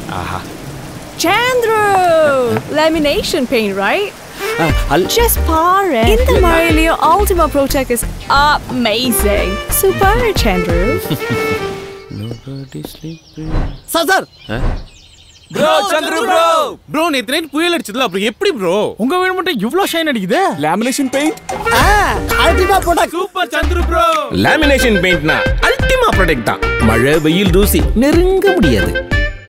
Aha. Chandru! Lamination paint, right? Just pare. In the Mario Ultima Protek is amazing. Super, Chandru. Nobody sleeping. Sir. Bro, Chandru bro. Bro, நேத்து night புயல் அடிச்சதுல அப்புறம் எப்படி bro? உங்க வீடு மட்டும் இவ்ளோ ஷைன் அடிக்குது. Lamination paint? Ultima Protek. Super Chandru bro. Lamination paint na Ultima Protek தான். மழை வெயில் தூசி நெருங்க முடியாது.